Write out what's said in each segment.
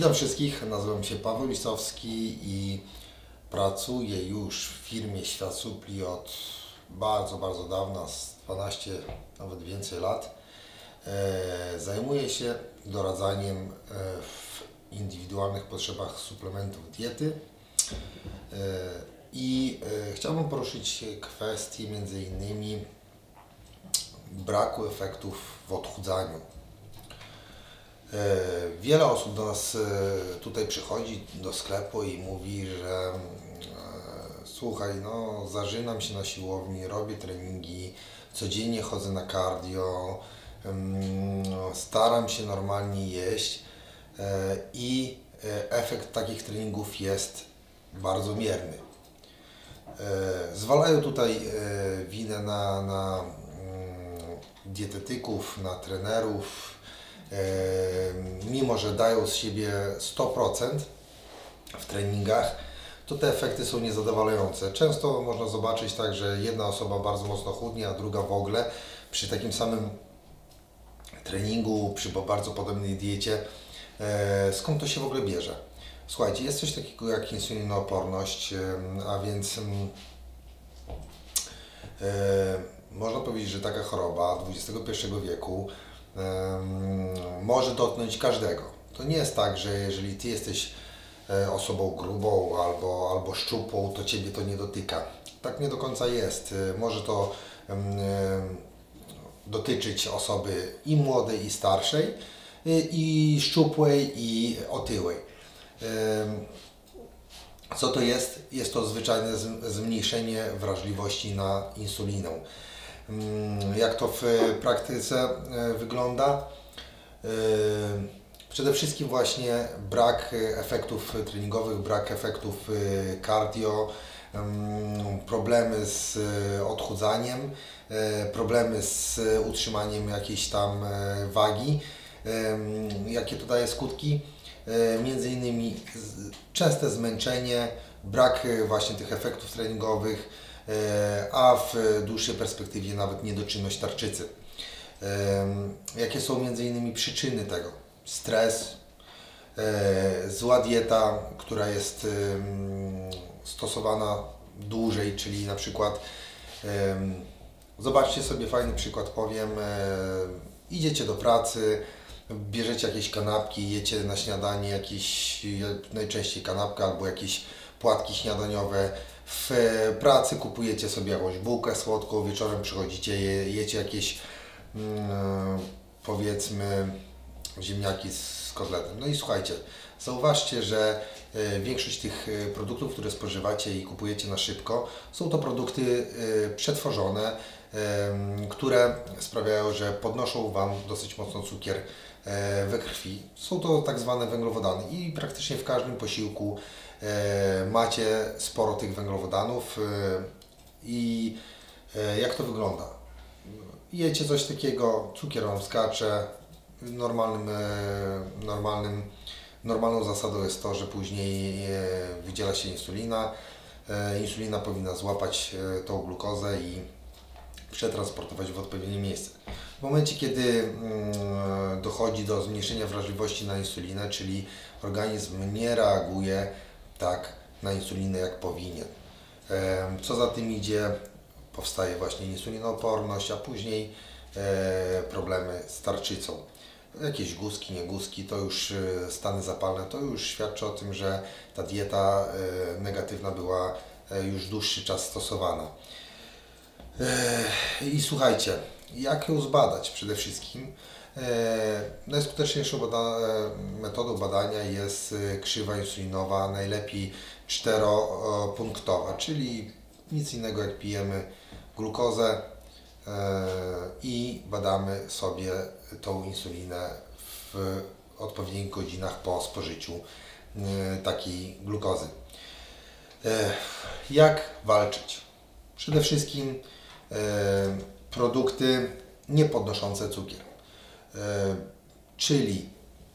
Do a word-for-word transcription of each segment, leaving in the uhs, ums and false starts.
Witam wszystkich, nazywam się Paweł Lisowski i pracuję już w firmie Świat Supli od bardzo, bardzo dawna, z dwanaście, nawet więcej lat. E, zajmuję się doradzaniem w indywidualnych potrzebach suplementów diety e, i e, chciałbym poruszyć kwestię między innymi braku efektów w odchudzaniu. Wiele osób do nas tutaj przychodzi do sklepu i mówi, że słuchaj, no zażynam się na siłowni, robię treningi, codziennie chodzę na cardio, staram się normalnie jeść i efekt takich treningów jest bardzo mierny. Zwalają tutaj winę na, na dietetyków, na trenerów, mimo że dają z siebie sto procent w treningach, to te efekty są niezadowalające. Często można zobaczyć tak, że jedna osoba bardzo mocno chudnie, a druga w ogóle przy takim samym treningu, przy bardzo podobnej diecie. Skąd to się w ogóle bierze? Słuchajcie, jest coś takiego jak insulinooporność, a więc można powiedzieć, że taka choroba dwudziestego pierwszego wieku może dotknąć każdego. To nie jest tak, że jeżeli Ty jesteś osobą grubą albo, albo szczupłą, to Ciebie to nie dotyka. Tak nie do końca jest. Może to dotyczyć osoby i młodej, i starszej, i szczupłej, i otyłej. Co to jest? Jest to zwyczajne zmniejszenie wrażliwości na insulinę. Jak to w praktyce wygląda? Przede wszystkim właśnie brak efektów treningowych, brak efektów cardio, problemy z odchudzaniem, problemy z utrzymaniem jakiejś tam wagi. Jakie to daje skutki? Między innymi częste zmęczenie, brak właśnie tych efektów treningowych, a w dłuższej perspektywie nawet niedoczynność tarczycy. Jakie są między innymi przyczyny tego? Stres, zła dieta, która jest stosowana dłużej, czyli na przykład zobaczcie sobie fajny przykład, powiem, idziecie do pracy, bierzecie jakieś kanapki, jecie na śniadanie jakieś, najczęściej kanapkę albo jakieś płatki śniadaniowe. W pracy kupujecie sobie jakąś bułkę słodką, wieczorem przychodzicie, je, jecie jakieś mm, powiedzmy ziemniaki z kotletem. No i słuchajcie, zauważcie, że większość tych produktów, które spożywacie i kupujecie na szybko, są to produkty przetworzone, które sprawiają, że podnoszą Wam dosyć mocno cukier we krwi. Są to tak zwane węglowodany i praktycznie w każdym posiłku macie sporo tych węglowodanów. I jak to wygląda? Jecie coś takiego, cukier Wam skacze. Normalnym, normalnym, normalną zasadą jest to, że później wydziela się insulina. Insulina powinna złapać tą glukozę i przetransportować w odpowiednie miejsce. W momencie, kiedy dochodzi do zmniejszenia wrażliwości na insulinę, czyli organizm nie reaguje tak na insulinę, jak powinien. Co za tym idzie, powstaje właśnie insulinooporność, a później problemy z tarczycą. Jakieś guzki, nieguzki, to już stany zapalne, to już świadczy o tym, że ta dieta negatywna była już dłuższy czas stosowana. I słuchajcie, jak ją zbadać przede wszystkim? Najskuteczniejszą bada metodą badania jest krzywa insulinowa, najlepiej czteropunktowa, czyli nic innego jak pijemy glukozę i badamy sobie tą insulinę w odpowiednich godzinach po spożyciu takiej glukozy. Jak walczyć? Przede wszystkim produkty niepodnoszące cukier, czyli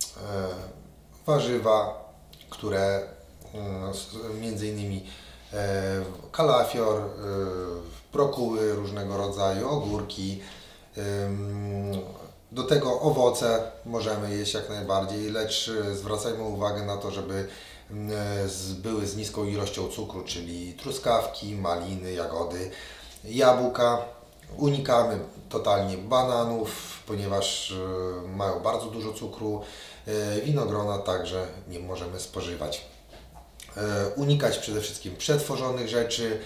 warzywa, które między innymi kalafior, brokuły różnego rodzaju, ogórki, Do tego owoce możemy jeść jak najbardziej, lecz zwracajmy uwagę na to, żeby były z niską ilością cukru, czyli truskawki, maliny, jagody, jabłka. Unikamy totalnie bananów, ponieważ mają bardzo dużo cukru. Winogrona także nie możemy spożywać. Unikać przede wszystkim przetworzonych rzeczy,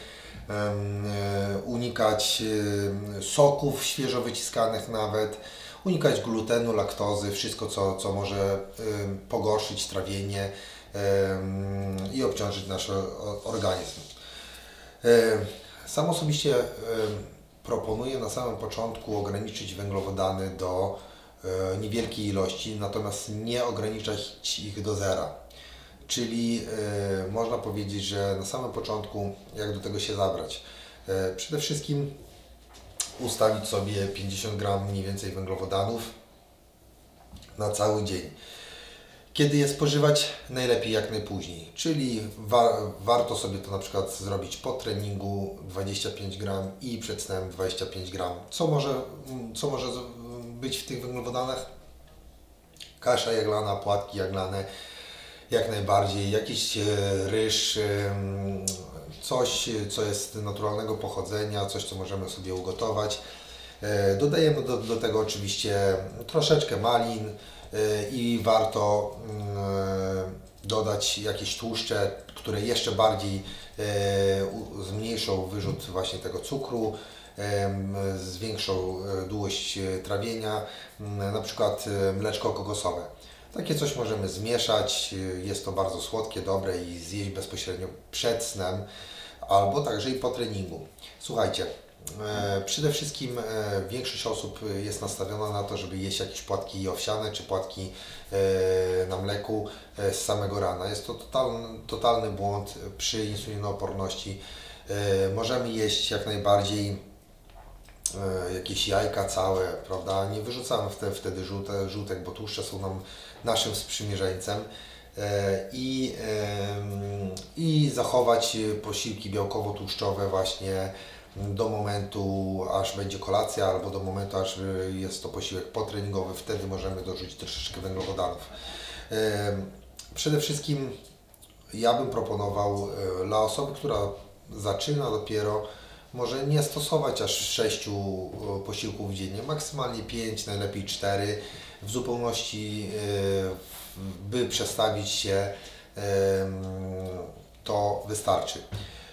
unikać soków świeżo wyciskanych nawet, unikać glutenu, laktozy, wszystko co, co może pogorszyć trawienie i obciążyć nasz organizm. Sam osobiście proponuję na samym początku ograniczyć węglowodany do niewielkiej ilości, natomiast nie ograniczać ich do zera. Czyli można powiedzieć, że na samym początku jak do tego się zabrać? Przede wszystkim ustawić sobie pięćdziesiąt gramów mniej więcej węglowodanów na cały dzień. Kiedy je spożywać? Najlepiej jak najpóźniej, czyli wa warto sobie to na przykład zrobić po treningu dwadzieścia pięć gramów i przed snem dwadzieścia pięć gramów. Co może, co może być w tych węglowodanach? Kasza jaglana, płatki jaglane, jak najbardziej, jakiś ryż, coś co jest naturalnego pochodzenia, coś co możemy sobie ugotować. Dodajemy do, do tego oczywiście troszeczkę malin i warto dodać jakieś tłuszcze, które jeszcze bardziej zmniejszą wyrzut właśnie tego cukru, zwiększą długość trawienia, na przykład mleczko kokosowe. Takie coś możemy zmieszać, jest to bardzo słodkie, dobre i zjeść bezpośrednio przed snem albo także i po treningu. Słuchajcie, przede wszystkim większość osób jest nastawiona na to, żeby jeść jakieś płatki owsiane czy płatki na mleku z samego rana. Jest to totalny, totalny błąd przy insulinooporności. Możemy jeść jak najbardziej jakieś jajka całe, prawda? Nie wyrzucamy wtedy, wtedy żółte, żółtek, bo tłuszcze są nam naszym sprzymierzeńcem. I, i zachować posiłki białkowo-tłuszczowe właśnie do momentu, aż będzie kolacja, albo do momentu, aż jest to posiłek potreningowy. Wtedy możemy dorzucić troszeczkę węglowodanów. Przede wszystkim ja bym proponował dla osoby, która zaczyna dopiero, może nie stosować aż sześciu posiłków dziennie, maksymalnie pięć, najlepiej cztery. W zupełności by przestawić się, to wystarczy.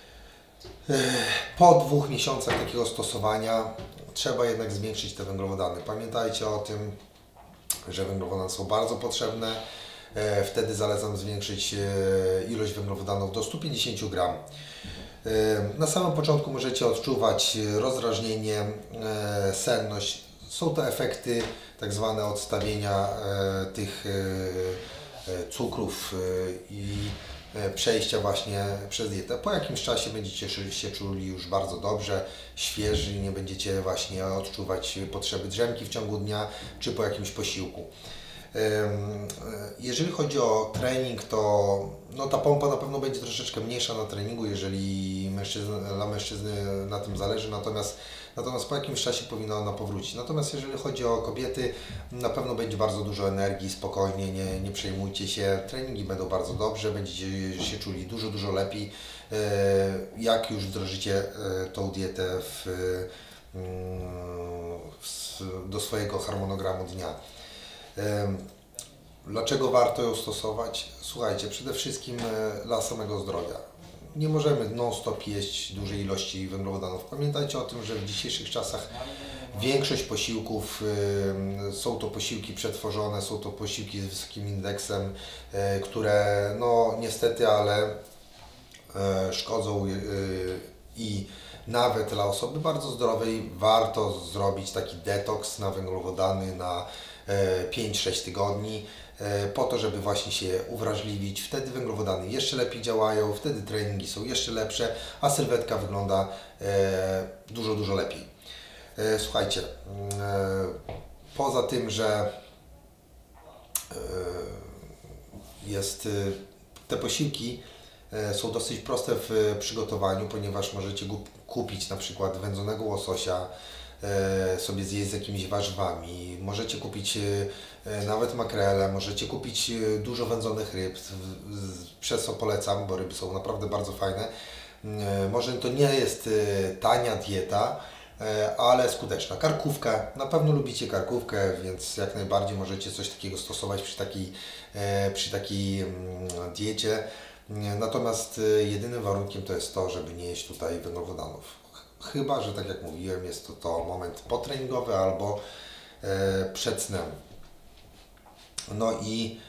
Po dwóch miesiącach takiego stosowania trzeba jednak zwiększyć te węglowodany. Pamiętajcie o tym, że węglowodany są bardzo potrzebne. Wtedy zalecam zwiększyć ilość węglowodanów do stu pięćdziesięciu gramów. Na samym początku możecie odczuwać rozdrażnienie, senność. Są to efekty tak zwane odstawienia tych cukrów i przejścia właśnie przez dietę. Po jakimś czasie będziecie się czuli już bardzo dobrze, świeży i nie będziecie właśnie odczuwać potrzeby drzemki w ciągu dnia czy po jakimś posiłku. Jeżeli chodzi o trening, to no, ta pompa na pewno będzie troszeczkę mniejsza na treningu, jeżeli mężczyzn, dla mężczyzny na tym zależy, natomiast, natomiast po jakimś czasie powinna ona powrócić. Natomiast jeżeli chodzi o kobiety, na pewno będzie bardzo dużo energii, spokojnie, nie, nie przejmujcie się, treningi będą bardzo dobrze, będziecie się czuli dużo, dużo lepiej, jak już wdrożycie tą dietę w, w, do swojego harmonogramu dnia. Dlaczego warto ją stosować? Słuchajcie, przede wszystkim dla samego zdrowia. Nie możemy non-stop jeść dużej ilości węglowodanów. Pamiętajcie o tym, że w dzisiejszych czasach większość posiłków są to posiłki przetworzone, są to posiłki z wysokim indeksem, które no niestety, ale szkodzą i nawet dla osoby bardzo zdrowej warto zrobić taki detoks na węglowodany na pięć sześć tygodni, po to, żeby właśnie się uwrażliwić. Wtedy węglowodany jeszcze lepiej działają, wtedy treningi są jeszcze lepsze, a sylwetka wygląda dużo, dużo lepiej. Słuchajcie, poza tym, że jest, te posiłki są dosyć proste w przygotowaniu, ponieważ możecie kupić na przykład wędzonego łososia, sobie zjeść z jakimiś warzywami. Możecie kupić nawet makrele, możecie kupić dużo wędzonych ryb, przez co polecam, bo ryby są naprawdę bardzo fajne. Może to nie jest tania dieta, ale skuteczna. Karkówkę, na pewno lubicie karkówkę, więc jak najbardziej możecie coś takiego stosować przy takiej, przy takiej diecie. Natomiast jedynym warunkiem to jest to, żeby nie jeść tutaj węglowodanów. Chyba że, tak jak mówiłem, jest to, to moment potreningowy albo przed snem. No i,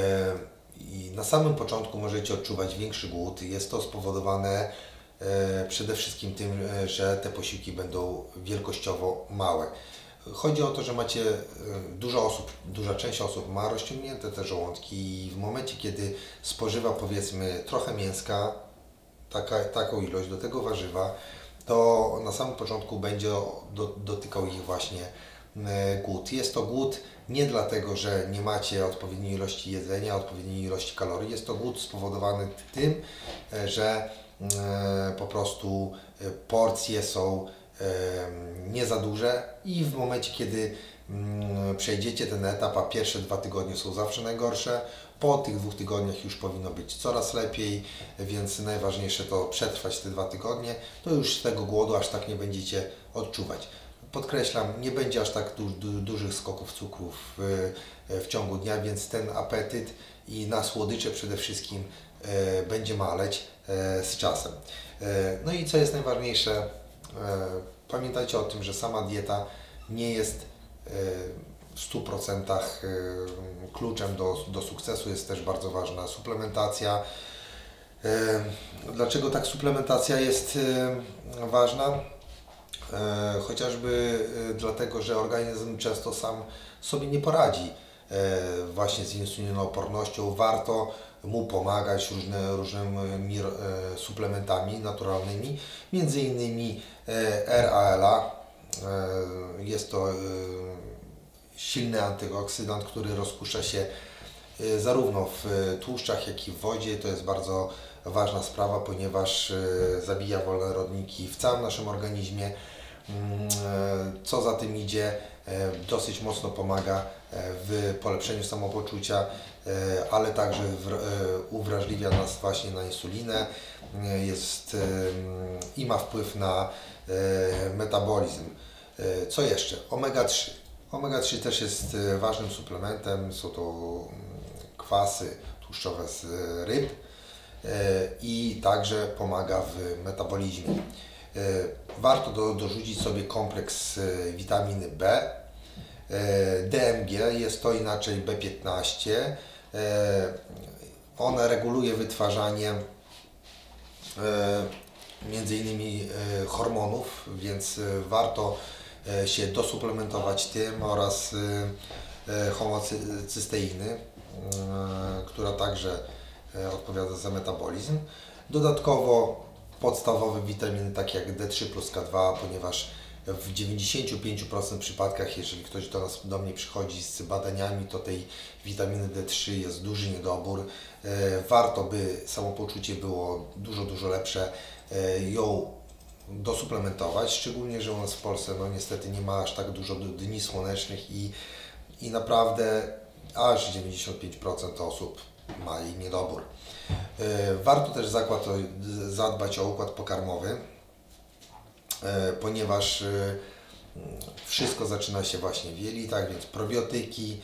i na samym początku możecie odczuwać większy głód. Jest to spowodowane przede wszystkim tym, że te posiłki będą wielkościowo małe. Chodzi o to, że macie dużo osób, duża część osób ma rozciągnięte te żołądki i w momencie, kiedy spożywa, powiedzmy, trochę mięska, taka, taką ilość do tego warzywa, to na samym początku będzie do, dotykał ich właśnie głód. Jest to głód nie dlatego, że nie macie odpowiedniej ilości jedzenia, odpowiedniej ilości kalorii. Jest to głód spowodowany tym, że po prostu porcje są nie za duże i w momencie, kiedy przejdziecie ten etap, a pierwsze dwa tygodnie są zawsze najgorsze, po tych dwóch tygodniach już powinno być coraz lepiej, więc najważniejsze to przetrwać te dwa tygodnie, to już z tego głodu aż tak nie będziecie odczuwać. Podkreślam, nie będzie aż tak du du dużych skoków cukrów w, w ciągu dnia, więc ten apetyt i na słodycze przede wszystkim e, będzie maleć e, z czasem. E, no i co jest najważniejsze, e, pamiętajcie o tym, że sama dieta nie jest e, w stu procentach e, kluczem do, do sukcesu, jest też bardzo ważna suplementacja. E, dlaczego tak suplementacja jest e, ważna? E, chociażby e, dlatego, że organizm często sam sobie nie poradzi e, właśnie z insulinoopornością. Warto mu pomagać różne, różnymi e, suplementami naturalnymi, między innymi e, R A L A. E, jest to e, silny antyoksydant, który rozpuszcza się e, zarówno w tłuszczach, jak i w wodzie. To jest bardzo ważna sprawa, ponieważ e, zabija wolne rodniki w całym naszym organizmie. Co za tym idzie, dosyć mocno pomaga w polepszeniu samopoczucia, ale także uwrażliwia nas właśnie na insulinę, jest i ma wpływ na metabolizm. Co jeszcze? omega trzy. omega trzy też jest ważnym suplementem, są to kwasy tłuszczowe z ryb i także pomaga w metabolizmie. Warto do, dorzucić sobie kompleks witaminy B, D M G, jest to inaczej B piętnaście. Ona reguluje wytwarzanie między innymi hormonów, więc warto się dosuplementować tym oraz homocysteiny, która także odpowiada za metabolizm. Dodatkowo podstawowe witaminy takie jak D trzy plus K dwa, ponieważ w dziewięćdziesięciu pięciu procent przypadkach, jeżeli ktoś do nas, do mnie przychodzi z badaniami, to tej witaminy D trzy jest duży niedobór. Warto, by samopoczucie było dużo, dużo lepsze, ją dosuplementować, szczególnie, że u nas w Polsce no niestety nie ma aż tak dużo dni słonecznych i, i naprawdę aż dziewięćdziesiąt pięć procent osób ma jej niedobór. Warto też zakład, zadbać o układ pokarmowy, ponieważ wszystko zaczyna się właśnie w jelitach, więc probiotyki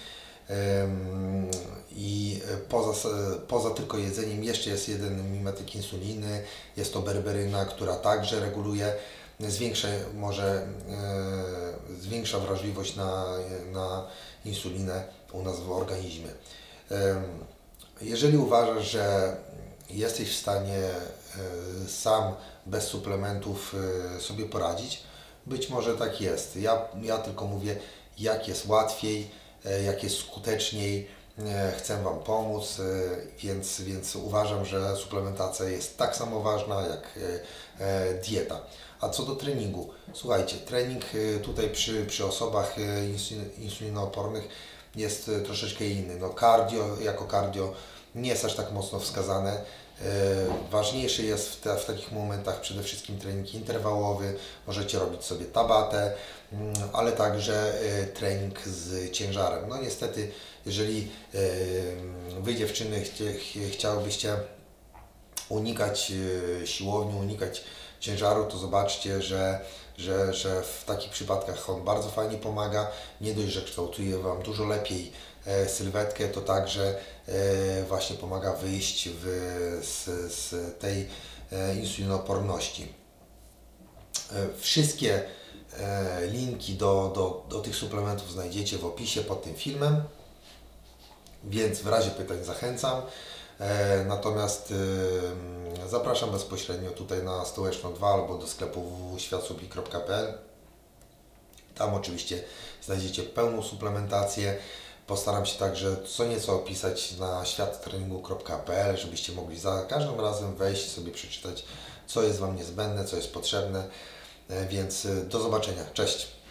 i poza, poza tylko jedzeniem jeszcze jest jeden mimetyk insuliny, jest to berberyna, która także reguluje, zwiększa, może zwiększa wrażliwość na, na insulinę u nas w organizmie. Jeżeli uważasz, że jesteś w stanie sam bez suplementów sobie poradzić, być może tak jest. Ja, ja tylko mówię, jak jest łatwiej, jak jest skuteczniej, chcę Wam pomóc, więc, więc uważam, że suplementacja jest tak samo ważna jak dieta. A co do treningu, słuchajcie, trening tutaj przy, przy osobach insulinoopornych jest troszeczkę inny. No cardio, jako cardio nie jest aż tak mocno wskazane. Ważniejszy jest w, te, w takich momentach przede wszystkim trening interwałowy, możecie robić sobie tabatę, ale także trening z ciężarem. No niestety, jeżeli Wy dziewczyny chciałybyście unikać siłowni, unikać ciężaru, to zobaczcie, że, że, że w takich przypadkach on bardzo fajnie pomaga. Nie dość, że kształtuje Wam dużo lepiej sylwetkę, to także właśnie pomaga wyjść w, z, z tej insulinoporności. Wszystkie linki do, do, do tych suplementów znajdziecie w opisie pod tym filmem, więc w razie pytań zachęcam. Natomiast zapraszam bezpośrednio tutaj na Stołeczną dwa albo do sklepu w w w kropka świat supli kropka p l. Tam oczywiście znajdziecie pełną suplementację. Postaram się także co nieco opisać na świat treningu kropka p l, żebyście mogli za każdym razem wejść i sobie przeczytać, co jest Wam niezbędne, co jest potrzebne. Więc do zobaczenia. Cześć!